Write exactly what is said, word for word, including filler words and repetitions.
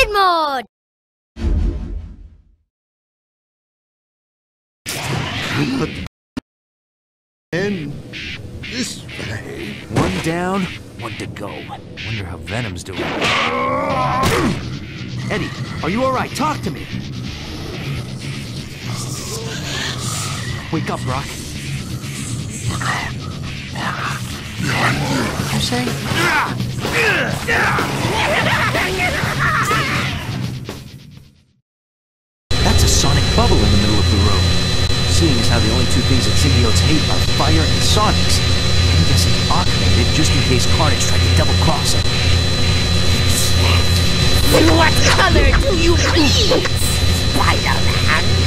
Hard mode! And this way. One down, one to go. Wonder how Venom's doing. Eddie, are you alright? Talk to me! Wake up, Brock. What'd you say? That's a sonic bubble in the middle of the room. Seeing as how the only two things that symbiotes hate are fire and sonics, I'm guessing Ock made it just in case Carnage tried to double-cross him. What color do you bleed, Spiderman?